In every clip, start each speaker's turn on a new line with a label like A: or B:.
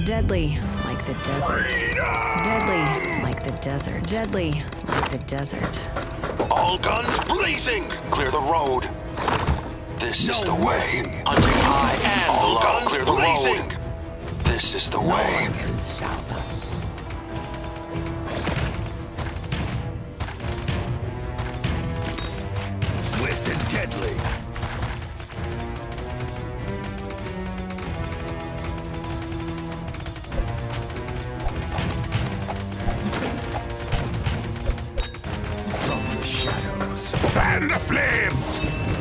A: Deadly like the desert. Deadly like the desert. Deadly like the desert.
B: All guns blazing! Clear the road. This is the way. Hunting high and all guns clear the road. This is the way.
C: No one can stop us. Swift and deadly. From the shadows. Fan the flames!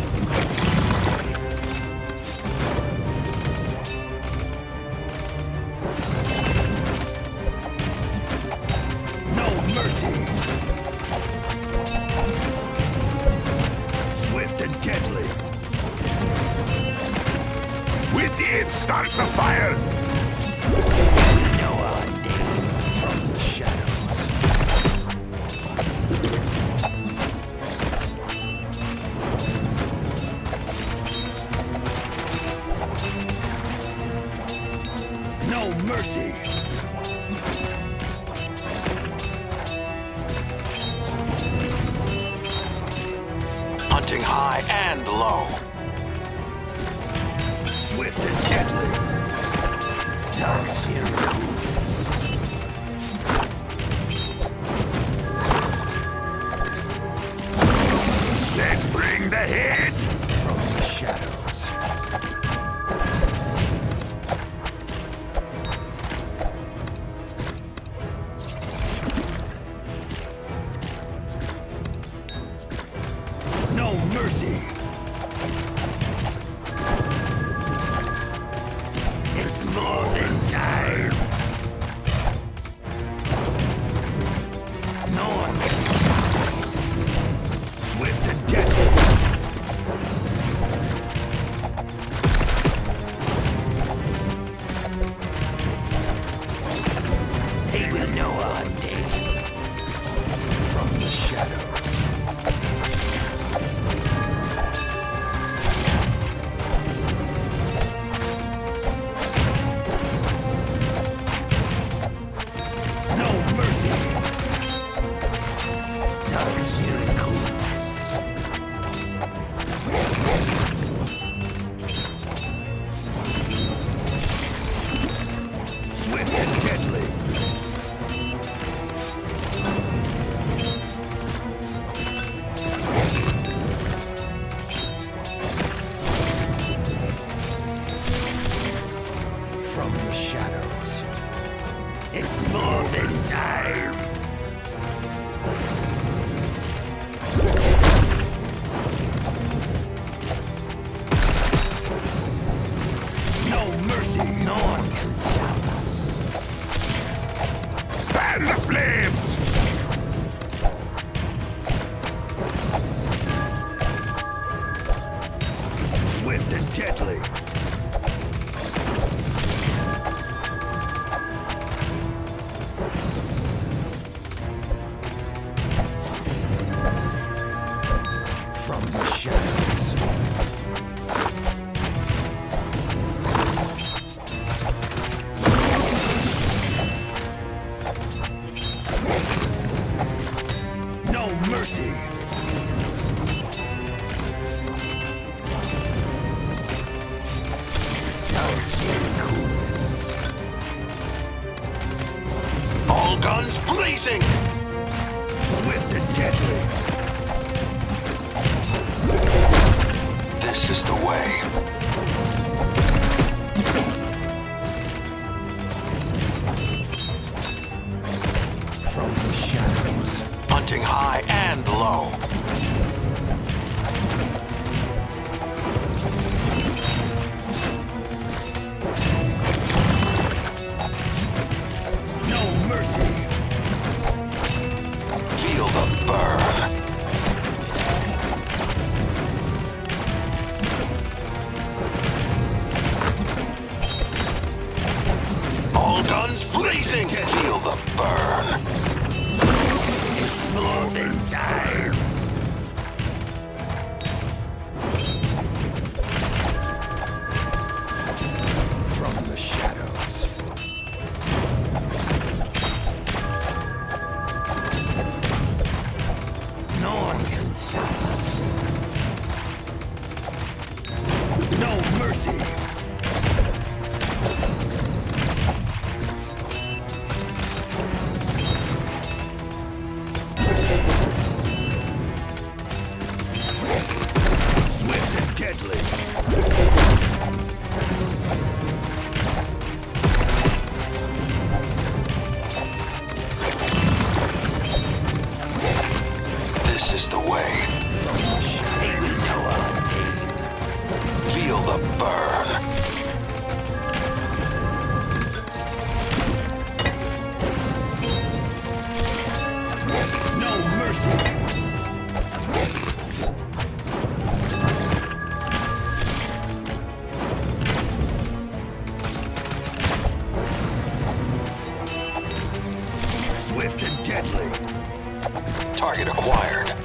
C: Swift and deadly. We did start the fire. No idea from the shadows. No mercy.
B: Hunting high and low.
C: Swift and deadly. Dark series. Let's bring the heat from the shadows. No mercy. It's more than time. No one can stop us. Swift and deadly. They will know our name from the shadows. Swift and deadly. From the shadows. It's more than time. No mercy. No one can stop us. Fan the flames! Swift and deadly. From the shadows. No mercy. No scary coolness.
B: All guns blazing!
C: Swift and deadly.
B: This is the way.
C: From the shadows.
B: Hunting high and low.
C: No mercy.
B: Feel the burn. All guns blazing. Feel the burn.
C: It's more than time. From the shadows. can't stop us.
D: No mercy! Swift and deadly!
B: This is the way.
C: They will know our name.
B: Feel the burn.
D: No mercy! Swift and deadly!
B: Target acquired.